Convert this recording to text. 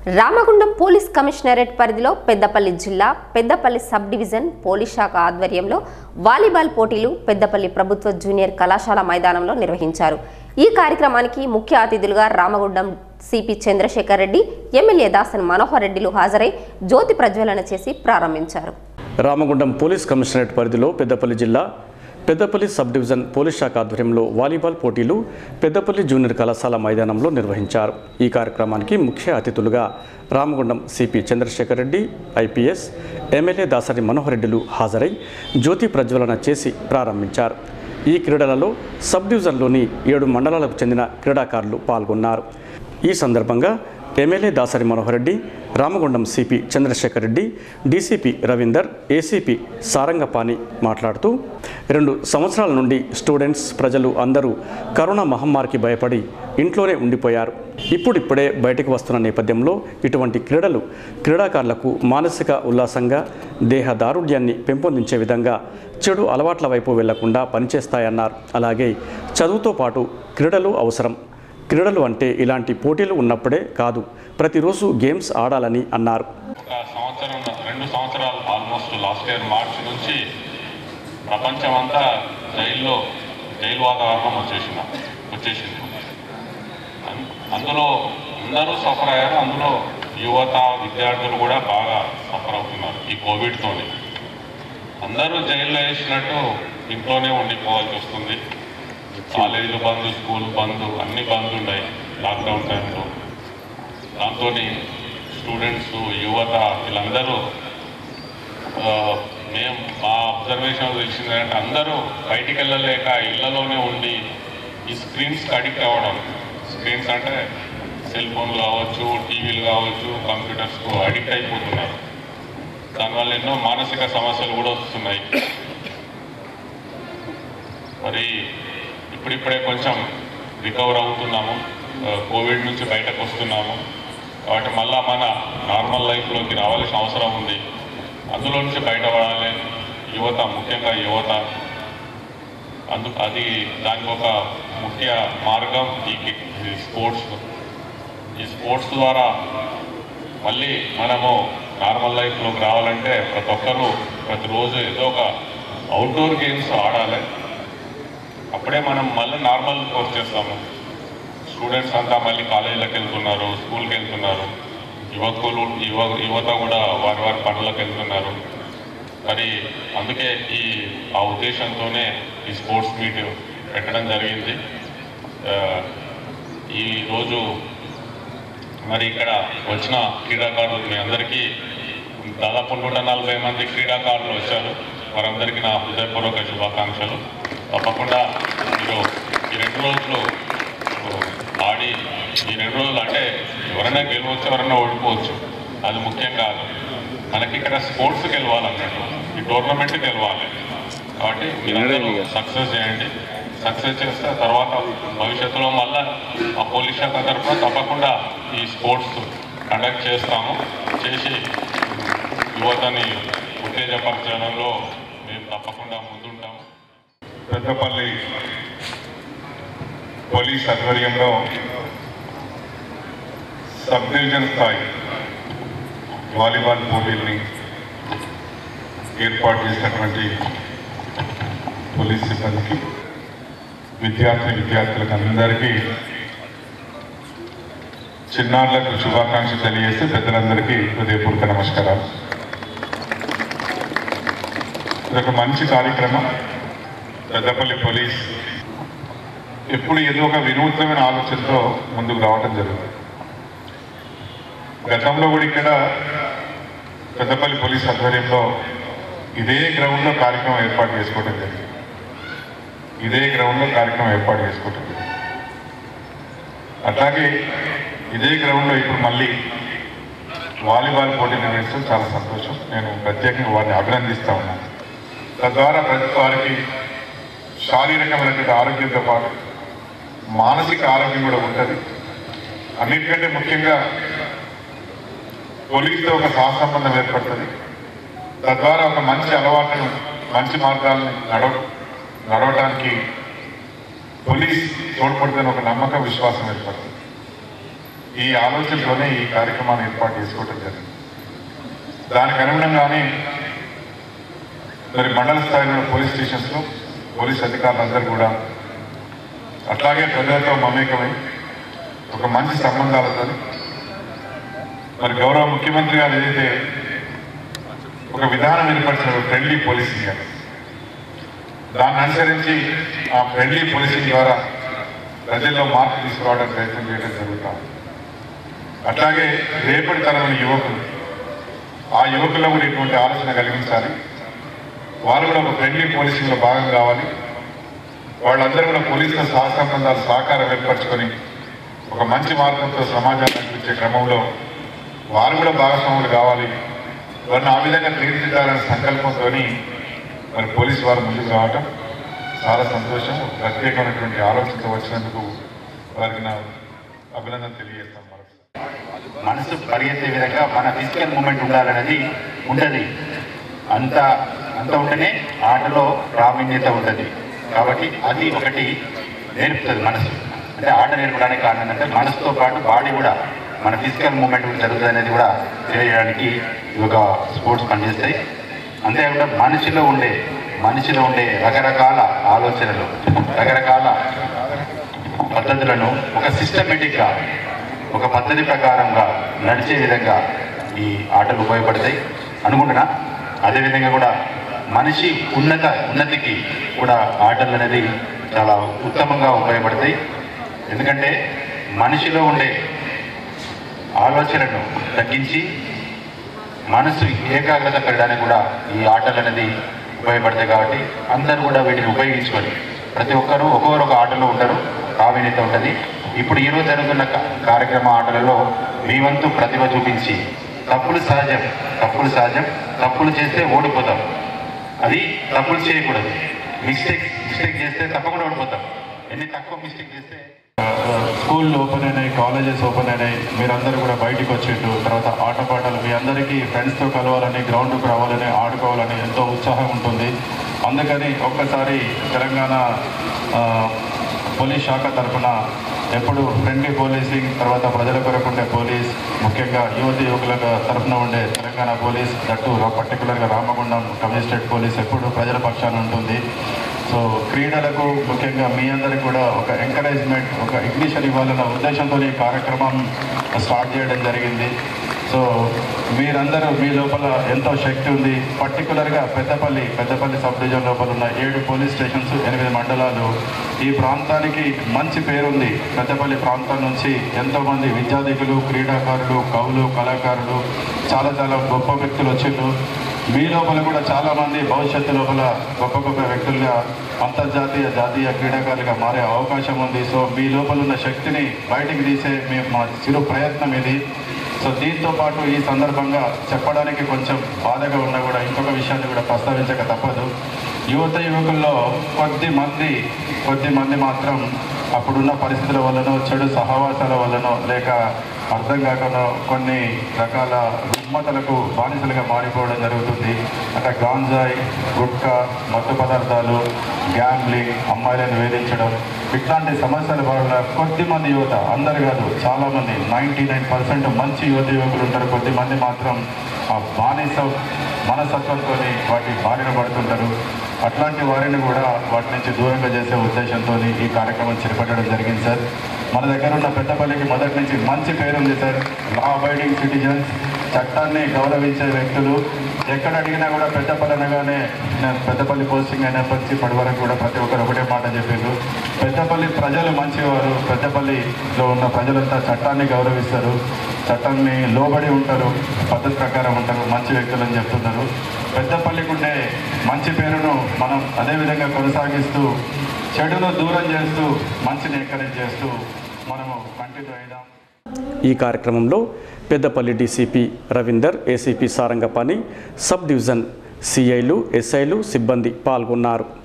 Ramagundam police commissionerate పరిధిలో పెద్దపల్లి జిల్లా Peddapalli sub division police శాఖ ఆధ్వర్యంలో వాలీబాల్ పోటీలు పెద్దపల్లి ప్రభుత్వ జూనియర్ కళాశాల మైదానంలో నిర్వహించారు। ఈ కార్యక్రమానికి ముఖ్య అతిథులుగా రామగుండం సిపి చంద్రశేఖర్ రెడ్డి, ఎమ్మెల్యే దాసన్ మనోహర్ రెడ్డిలు హాజరై జ్యోతి ప్రజ్వలన చేసి ప్రారంభించారు। రామగుండం పోలీస్ కమిషనరేట్ పరిధిలో పెద్దపల్లి జిల్లా పెద్దపల్లి సబ్ డివిజన్ పోలీస్ శాఖ ఆధ్వర్యంలో వాలీబాల్ పోటీలు పెద్దపల్లి జూనియర్ కళాశాల మైదానంలో నిర్వహించారు। ఈ కార్యక్రమానికి ముఖ్య అతిథులుగా Ramagundam CP Chandrashekar Reddy, IPS, MLA Dasari Manohar రెడ్డిలు హాజరై జ్యోతి ప్రజ్వలన చేసి ప్రారంభించారు। ఈ క్రీడలలో సబ్ డివిజన్లోని 7 మండలాలకు చెందిన క్రీడాకారులు పాల్గొన్నారు। ఈ సందర్భంగా MLA Dasari Manohar Reddy, Ramagundam CP Chandrashekar Reddy, DCP Ravinder, ACP Sarangapani మాట్లాడుతూ 2 సంవత్సరాల నుండి స్టూడెంట్స్, ప్రజలు అందరూ కరోనా మహమ్మారికి భయపడి ఇంట్లోనే ఉండిపోయారు। ఇప్పుడిప్పుడే బయటకు వస్తున్న నేపథ్యంలో ఇటువంటి క్రీడలు క్రీడాకారులకు మానసిక ఉల్లాసంగా, దేహ దారుఢ్యాన్ని పెంపొందించే విధంగా చెడు అలవాట్ల వైపు వెళ్లకుండా పనిచేస్తాయన్నారు। అలాగే చదువుతో పాటు క్రీడలు అవసరం। క్రీడలు అంటే ఇలాంటి పోటీలు ఉన్నప్పుడే కాదు, ప్రతిరోజు గేమ్స్ ఆడాలని అన్నారు। రెండు సంవత్సరాలు ఆల్మోస్ట్ లాస్ట్ ఇయర్ మార్చి నుంచి ప్రపంచమంతా జైలు వాతావరణం వచ్చేసింది। అందులో అందరూ సఫర్ అయ్యారు। అందులో యువత, విద్యార్థులు కూడా బాగా సఫర్ అవుతున్నారు। ఈ కోవిడ్తోనే అందరూ జైల్లో వేసినట్టు ఇంట్లోనే ఉండిపోవాల్సి వస్తుంది। కాలేజీలు బంద్, స్కూల్ బంద్, అన్ని బంద్ ఉన్నాయి లాక్డౌన్ టైంలో। దాంతో స్టూడెంట్స్, యువత వీళ్ళందరూ మేము మా అబ్జర్వేషన్ తెలిసింది అంటే అందరూ బయటికి వెళ్ళలేక ఇళ్లలోనే ఉండి ఈ స్క్రీన్స్కి అడిక్ట్ అవ్వడం। స్క్రీన్స్ అంటే సెల్ ఫోన్లు కావచ్చు, టీవీలు కావచ్చు, కంప్యూటర్స్కు అడిక్ట్ అయిపోతున్నారు। దానివల్ల ఎన్నో మానసిక సమస్యలు కూడా వస్తున్నాయి। మరి ఇప్పుడిప్పుడే కొంచెం రికవర్ అవుతున్నాము, కోవిడ్ నుంచి బయటకు వస్తున్నాము కాబట్టి మళ్ళా మన నార్మల్ లైఫ్లోకి రావాల్సిన అవసరం ఉంది। అందులో నుంచి బయటపడాలి యువత, ముఖ్యంగా యువత। దానికి ఒక ముఖ్య మార్గం ఈ స్పోర్ట్స్। ఈ స్పోర్ట్స్ ద్వారా మళ్ళీ మనము నార్మల్ లైఫ్లోకి రావాలంటే ప్రతి ఒక్కరూ ప్రతిరోజు ఏదో ఒక అవుట్డోర్ గేమ్స్ ఆడాలి। అప్పుడే మనం మళ్ళీ నార్మల్ వచ్చేస్తాము। స్టూడెంట్స్ అంతా మళ్ళీ కాలేజీలకు వెళ్తున్నారు, స్కూల్కి వెళ్తున్నారు, యువత కూడా వారి పనులకు వెళ్తున్నారు। మరి అందుకే ఆ ఉద్దేశంతోనే ఈ స్పోర్ట్స్ మీట్ పెట్టడం జరిగింది। ఈరోజు మరి ఇక్కడ వచ్చిన క్రీడాకారులు మీ అందరికీ దాదాపు 140 మంది క్రీడాకారులు వచ్చారు। వారందరికీ నా హృదయపూర్వక శుభాకాంక్షలు। తప్పకుండా మీరు ఈ 2 రోజులు ఆడి, ఈ 2 రోజులు అంటే ఎవరైనా గెలవచ్చు, ఎవరైనా ఓడిపోవచ్చు, అది ముఖ్యం కాదు। మనకి ఇక్కడ స్పోర్ట్స్కి గెలవాలన్నట్టు, ఈ టోర్నమెంట్కి గెలవాలి। కాబట్టి మీరందరూ సక్సెస్ చేయండి। సక్సెస్ చేస్తే తర్వాత భవిష్యత్తులో మళ్ళీ ఆ పోలీస్ శాఖ తరఫున తప్పకుండా ఈ స్పోర్ట్స్ కండక్ట్ చేసి యువతని ఉత్తేజపరచడంలో మేము తప్పకుండా ముందుంటాము। పెద్దపల్లి పోలీస్ ఆధ్వర్యంలో సబ్ డివిజన్ స్థాయి వాలీబాల్ పోటీల్ని ఏర్పాటు చేసినటువంటి పోలీస్ సిబ్బందికి, విద్యార్థులకు అందరికీ, చిన్నారులకు శుభాకాంక్షలు తెలియజేసి పెద్దలందరికీ హృదయపూర్వక నమస్కారాలు। ఇదొక మంచి కార్యక్రమం। పెద్దపల్లి పోలీస్ ఎప్పుడు ఏదో ఒక వినూత్నమైన ఆలోచనతో ముందుకు రావడం జరుగుతుంది। గతంలో కూడా ఇక్కడ పెద్దపల్లి పోలీస్ ఆధ్వర్యంలో ఇదే గ్రౌండ్లో కార్యక్రమం ఏర్పాటు చేసుకోవడం జరిగింది। అట్లాగే ఇదే గ్రౌండ్లో ఇప్పుడు మళ్ళీ వాలీబాల్ పోటీ నిర్వహించడం చాలా సంతోషం। నేను ప్రత్యేకంగా వారిని అభినందిస్తూ ఉన్నాను। తద్వారా ప్రతి వారికి శారీరకమైనటువంటి ఆరోగ్యంతో పాటు మానసిక ఆరోగ్యం కూడా ఉంటుంది। అన్నిటికంటే ముఖ్యంగా పోలీసుతో ఒక సహసంబంధం ఏర్పడుతుంది। తద్వారా ఒక మంచి అలవాటును, మంచి మార్గాలను నడవడానికి పోలీస్ తోడ్పడుతున్న ఒక నమ్మకం, విశ్వాసం ఏర్పడుతుంది। ఈ ఆలోచనతోనే ఈ కార్యక్రమాన్ని ఏర్పాటు చేసుకోవడం జరిగింది. దానికి అనుగుణంగానే మరి మండల స్థాయిలో పోలీస్ స్టేషన్స్లో పోలీస్ అధికారులందరూ కూడా అట్లాగే ప్రజలతో మమేకమై ఒక మంచి సంబంధాలతో మరి గౌరవ ముఖ్యమంత్రి గారు ఏదైతే ఒక విధానం ఏర్పరిచిన ఫ్రెండ్లీ పోలీసింగ్ గారు దాన్ని అనుసరించి ఆ ఫ్రెండ్లీ పోలీసింగ్ ద్వారా ప్రజల్లో మార్పు తీసుకురావడానికి ప్రయత్నం చేయడం జరుగుతాం. అట్లాగే రేపటి తరమైన యువకులు ఆ యువకుల్లో కూడా ఇటువంటి ఆలోచన కలిగించాలి. వాళ్ళు కూడా ఒక ఫ్రెండ్లీ పోలీసింగ్లో భాగం కావాలి. వాళ్ళందరూ కూడా పోలీసుల సహసంబంధాలు సహకారం ఏర్పరచుకొని ఒక మంచి మార్గంతో సమాజాన్ని నడిపించే క్రమంలో వారు కూడా భాగస్వాములు కావాలి. వారిని ఆ విధంగా తీర్చిదిద్దాలనే సంకల్పంతో మరి పోలీసు వారు ముందుకు రావటం చాలా సంతోషం. ప్రత్యేకమైనటువంటి ఆలోచనతో వచ్చినందుకు వారికి నా అభినందన తెలియజేస్తాం. మనసు పరిగెత్తే విధంగా మన ఫిజికల్ మూమెంట్ ఉండాలనేది ఉంటుంది. అంత ఉంటేనే ఆటలో ప్రావీణ్యత ఉంటుంది. కాబట్టి అది ఒకటి నేర్పుతుంది మనసు. అంటే ఆట నేర్పడానికి కారణం ఏంటంటే మనసుతో పాటు బాడీ కూడా మన ఫిజికల్ మూమెంట్ జరుగుతుంది అనేది కూడా తెలియజేయడానికి ఈ ఒక స్పోర్ట్స్ పనిచేస్తాయి. అంతేకాకుండా మనిషిలో ఉండే రకరకాల ఆలోచనలు, రకరకాల పద్ధతులను ఒక సిస్టమేటిక్గా ఒక పద్ధతి ప్రకారంగా నడిచే విధంగా ఈ ఆటలు ఉపయోగపడతాయి అనుకుంటున్నా. అదేవిధంగా కూడా మనిషి ఉన్నతికి కూడా ఆటలు అనేది చాలా ఉత్తమంగా ఉపయోగపడతాయి. ఎందుకంటే మనిషిలో ఉండే ఆలోచనలను తగ్గించి మనసు ఏకాగ్రత పెరగడానికి కూడా ఈ ఆటలు అనేది ఉపయోగపడతాయి. కాబట్టి అందరూ కూడా వీటిని ఉపయోగించుకొని ప్రతి ఒక్కరూ ఒక్కొక్క ఆటలో ఉంటారు, ప్రావీణ్యత ఉంటుంది. ఇప్పుడు ఈరోజు జరుగుతున్న కార్యక్రమ ఆటలలో మీ వంతు ప్రతిభ చూపించి తప్పులు సహజం, తప్పులు చేస్తే ఓడిపోతాం. అది తప్పులు చేయకూడదు. మిస్టేక్ చేస్తే తప్పకుండా ఓడిపోతాం. ఎన్ని తక్కువ మిస్టేక్ చేస్తే స్కూళ్ళు ఓపెన్ అయినాయి, కాలేజెస్ ఓపెన్ అయినాయి, మీరందరూ కూడా బయటికి వచ్చిండు. తర్వాత ఆటపాటలు మీ అందరికీ ఫ్రెండ్స్తో కలవాలని, గ్రౌండ్కి రావాలని, ఆడుకోవాలని ఎంతో ఉత్సాహం ఉంటుంది. అందుకని ఒక్కసారి తెలంగాణ పోలీస్ శాఖ తరఫున ఎప్పుడు ఫ్రెండ్లీ పోలీసింగ్, తర్వాత ప్రజల కొరకు ఉండే పోలీస్, ముఖ్యంగా యువకుల తరఫున ఉండే తెలంగాణ పోలీస్, దట్టు పర్టికులర్గా రామగుండం కమిషనరేట్ పోలీస్ ఎప్పుడు ప్రజల పక్షాన ఉంటుంది. సో క్రీడలకు ముఖ్యంగా మీ అందరికీ కూడా ఒక ఎంకరేజ్మెంట్, ఒక ఇగ్నిషన్ ఇవ్వాలన్న ఉద్దేశంతో ఈ కార్యక్రమం స్టార్ట్ చేయడం జరిగింది. సో మీరందరూ మీ లోపల ఎంతో శక్తి ఉంది. పర్టికులర్గా పెద్దపల్లి సబ్ డివిజన్ లోపల ఉన్న 7 పోలీస్ స్టేషన్స్, 8 మండలాలు, ఈ ప్రాంతానికి మంచి పేరుంది. పెద్దపల్లి ప్రాంతం నుంచి ఎంతోమంది విద్యార్థికులు, క్రీడాకారులు, కవులు, కళాకారులు, చాలా గొప్ప వ్యక్తులు వచ్చిండ్రు. మీ లోపల కూడా చాలామంది భవిష్యత్తు లోపల గొప్ప వ్యక్తులుగా అంతర్జాతీయ జాతీయ క్రీడాకారులుగా మారే అవకాశం ఉంది. సో మీ లోపల ఉన్న శక్తిని బయటికి తీసే మా చిరు ప్రయత్నం ఇది. సో దీంతో పాటు ఈ సందర్భంగా చెప్పడానికి కొంచెం బాధగా ఉన్నా కూడా ఇంకొక విషయాన్ని కూడా ప్రస్తావించక తప్పదు. యువకుల్లో కొద్దిమంది మాత్రం అప్పుడున్న పరిస్థితుల వల్లనో, చెడు సహవాసాల వల్లనో, లేక అర్థం కాకుండా కొన్ని రకాల రుగ్మతలకు బానిసలుగా మారిపోవడం జరుగుతుంది. అంటే గాంజాయి, గుట్కా, మత్తు పదార్థాలు, గ్యాంబ్లింగ్, అమ్మాయిలను వేధించడం, ఇట్లాంటి సమస్యల వల్ల కొద్దిమంది యువత, అందరు కాదు చాలామంది, 99% మంచి యువకులు ఉంటారు. కొద్దిమంది మాత్రం ఆ బానిస మనస్తత్వంతో వాటి బారిన పడుతుంటారు. అట్లాంటి వారిని కూడా వాటి నుంచి దూరంగా చేసే ఉద్దేశంతో ఈ కార్యక్రమం చేపట్టడం జరిగింది సార్. మన దగ్గర ఉన్న పెద్దపల్లికి మొదటి నుంచి మంచి పేరుంది సార్. లా అబైడింగ్ సిటిజన్స్, చట్టాన్ని గౌరవించే వ్యక్తులు. ఎక్కడ అడిగినా కూడా పెద్దపల్లి అనగానే, నేను పెద్దపల్లి పోస్టింగ్ అయినప్పటికీ ఇప్పటి వరకు కూడా ప్రతి ఒక్కరు ఒకటే మాట చెప్పారు, పెద్దపల్లి ప్రజలు మంచివారు, పెద్దపల్లిలో ఉన్న ప్రజలంతా చట్టాన్ని గౌరవిస్తారు, చట్టాన్ని లోబడి ఉంటారు, పద్ధతి ప్రకారం ఉంటారు, మంచి వ్యక్తులు అని చెప్తున్నారు. పెద్దపల్లికి ఉండే మంచి పేరును మనం అదేవిధంగా కొనసాగిస్తూ, చెడును దూరం చేస్తూ, మంచిని ఎంకరేజ్ చేస్తూ మనము కంటిన్యూ అయిదాం. ఈ కార్యక్రమంలో Peddapalli DCP Ravinder, ACP Sarangapani, sub division సిఐలు, ఎస్ఐలు, సిబ్బంది పాల్గొన్నారు.